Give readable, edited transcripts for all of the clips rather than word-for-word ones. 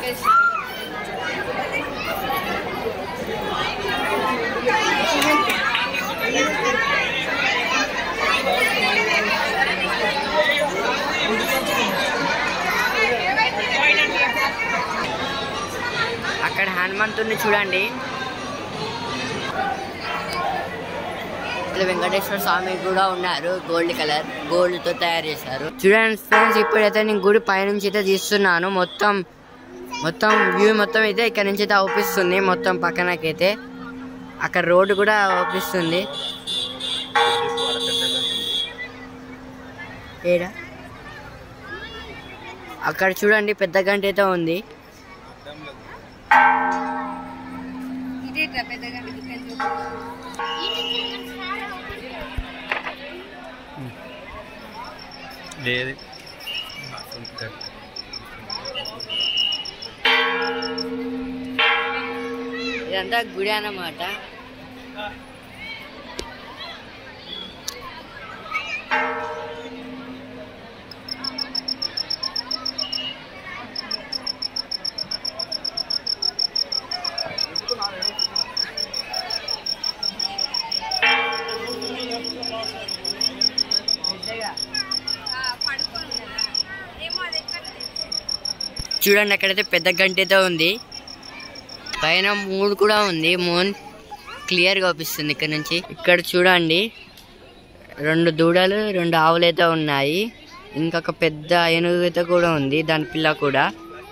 అక్కడ హనుమంతుడిని చూడండి. వెంకటేశ్వర స్వామి కూడా ఉన్నారు. గోల్డ్ కలర్, గోల్డ్ తో తయారు చేశారు. చూడండి ఫ్రెండ్స్, ఇప్పుడైతే నేను గుడి పైనుంచి అయితే తీస్తున్నాను. మొత్తం వ్యూ మొత్తం అయితే ఇక్కడ నుంచి అయితే అవుపిస్తుంది. మొత్తం పక్కనకైతే అక్కడ రోడ్డు కూడా అవుపిస్తుంది. ఏడా అక్కడ చూడండి పెద్ద గంట అయితే ఉంది. ఇదంతా గుడి అన్నమాట. చూడండి అక్కడైతే పెద్ద గంట అయితే ఉంది. పైన మూన్ కూడా ఉంది. మూన్ క్లియర్గా అవుపిస్తుంది ఇక్కడ నుంచి. ఇక్కడ చూడండి 2 దూడలు 2 ఆవులు అయితే ఉన్నాయి. ఇంకొక పెద్ద ఏనుగు అయితే కూడా ఉంది, దాని పిల్ల కూడా.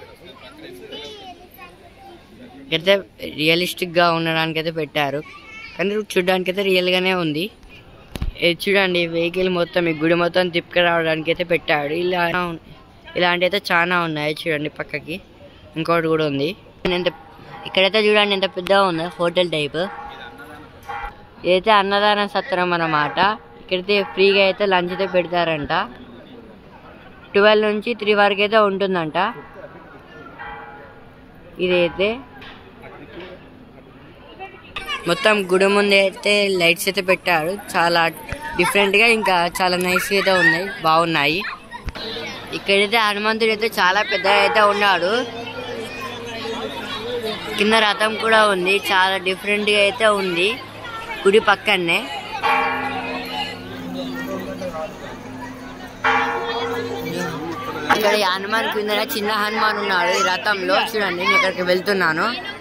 ఇక్కడైతే రియలిస్టిక్గా ఉండడానికి అయితే పెట్టారు, కానీ చూడడానికి అయితే రియల్గానే ఉంది. చూడండి వెహికల్ మొత్తం ఈ గుడి మొత్తం తిప్పుకురావడానికి అయితే పెట్టాడు. ఇలాంటి అయితే చాలా ఉన్నాయి. చూడండి పక్కకి ఇంకోటి కూడా ఉంది. ఇక్కడైతే చూడండి ఎంత పెద్దగా ఉందో, హోటల్ టైప్. ఇదైతే అన్నదాన సత్రం అన్నమాట. ఇక్కడైతే ఫ్రీగా అయితే లంచ్ అయితే పెడతారంట. 12 నుంచి 3 వరకు అయితే ఉంటుందంట. ఇదైతే మొత్తం గుడి ముందు అయితే లైట్స్ అయితే పెట్టారు, చాలా డిఫరెంట్గా, ఇంకా చాలా నైస్గా అయితే ఉన్నాయి, బాగున్నాయి. ఇక్కడైతే హనుమంతుడు అయితే చాలా పెద్దగా అయితే ఉన్నాడు. కింద రథం కూడా ఉంది, చాలా డిఫరెంట్గా అయితే ఉంది గుడి పక్కనే. ఇక్కడ హనుమాన్ కింద చిన్న హనుమాన్ ఉన్నాడు ఈ రథంలో. చూడండి నేను ఇక్కడికి వెళ్తున్నాను.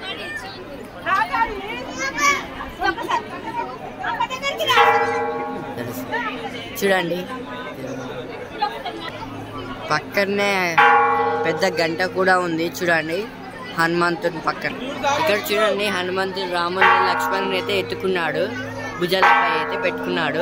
చూడండి పక్కనే పెద్ద గంట కూడా ఉంది. చూడండి హనుమంతుడి పక్కన. ఇక్కడ చూడండి హనుమంతుడు రాముని లక్ష్మణుని అయితే ఎత్తుకున్నాడు, భుజాలపై అయితే పెట్టుకున్నాడు.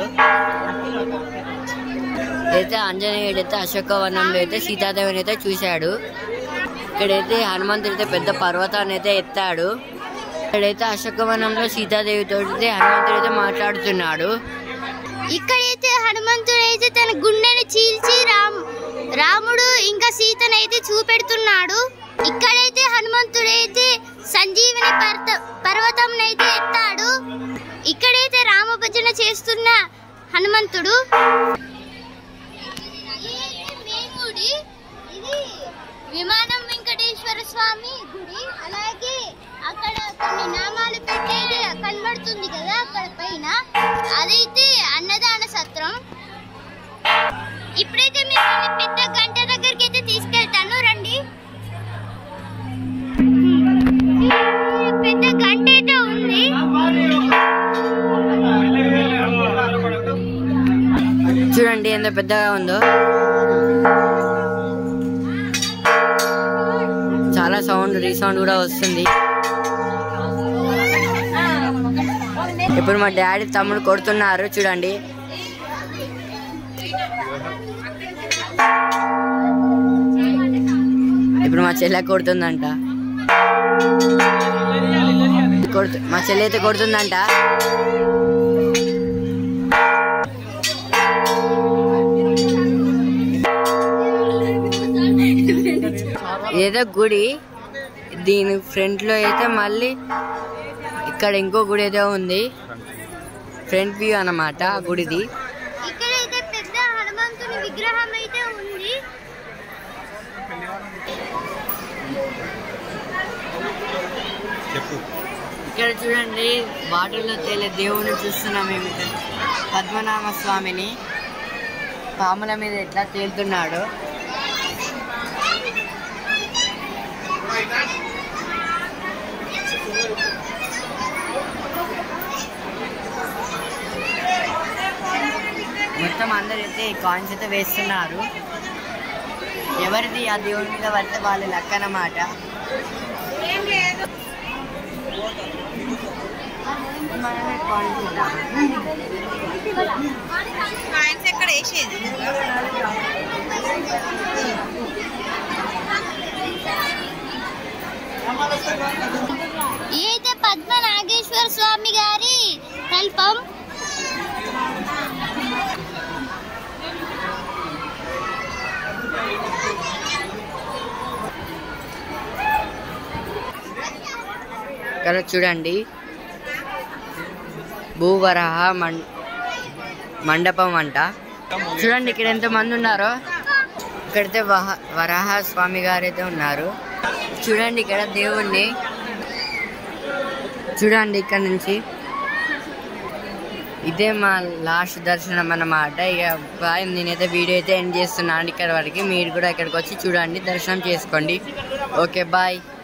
అయితే ఆంజనేయుడు అయితే అశోకవనంలో అయితే సీతాదేవిని అయితే చూశాడు. ఇక్కడైతే హనుమంతుడు అయితే పెద్ద పర్వతాన్ని అయితే ఎత్తాడు. ఇక్కడైతే అశోకవనంలో సీతాదేవితో అయితే హనుమంతుడు అయితే మాట్లాడుతున్నాడు. ఇక్కడైతే హనుమంతుడు అయితే తన గుండెని చీల్చి రాముడు ఇంకా సీతను అయితే చూపెడుతున్నాడు. ఇక్కడైతే హనుమంతుడు అయితే సంజీవిని పర్వతం అయితే ఎత్తాడు. ఇక్కడైతే రామభజన చేస్తున్న హనుమంతుడు. ఇది విమానం వెంకటేశ్వర స్వామి గుడి. అలాగే అక్కడ కొన్ని నామాలు పెట్టేది కనబడుతుంది కదా అక్కడ పైన, అదైతే అన్నదాన సత్రం. ఇప్పుడైతే మీరు పెద్ద గంట దగ్గరికి అయితే తీసుకెళ్తాను, రండి. పెద్ద గంట అయితే ఉంది. చూడండి ఎంత పెద్దగా ఉందో, చాలా సౌండ్ రీసౌండ్ కూడా వస్తుంది. ఇప్పుడు మా డాడీ తమ్ముడు కొడుతున్నారు చూడండి. ఇప్పుడు మా చెల్లె కొడుతుందంట, మా చెల్లి అయితే కొడుతుందంట. ఏదో గుడి, దీని ఫ్రంట్ లో అయితే మళ్ళీ ఇక్కడ ఇంకో గుడి అయితే ఉంది. ఫ్రంట్ వ్యూ అన్నమాట గుడిది. ఇక్కడైతే పెద్ద హనుమంతుని విగ్రహం అయితే ఉంది. ఇక్కడ చూడండి వాటర్లో తేలే దేవుని చూస్తున్నాం మేము. పద్మనాభ స్వామిని పాముల మీద ఎట్లా తేలుతున్నాడు. మొత్తం అందరైతే కాయిన్స్ అయితే వేస్తున్నారు. ఎవరిది ఆ దేవుని మీద పడితే వాళ్ళు లక్ అన్నమాట. కాయిన్స్ ఎక్కడ వేసేది? ఇదైతే పద్మనాగేశ్వర స్వామి గారి కల్పం. ఇక్కడ చూడండి భూవరాహ మండపం అంట. చూడండి ఇక్కడ ఎంత మంది ఉన్నారో. ఇక్కడైతే వరాహ స్వామి గారు అయితే ఉన్నారు. చూడండి ఇక్కడ దేవుణ్ణి చూడండి ఇక్కడ నుంచి. ఇదే మా లాస్ట్ దర్శనం అన్నమాట. ఇక బాయ్, నేనైతే వీడియో అయితే ఎండ్ చేస్తున్నాను ఇక్కడ వరకు. మీరు కూడా ఇక్కడికి వచ్చి చూడండి, దర్శనం చేసుకోండి. Okay bye.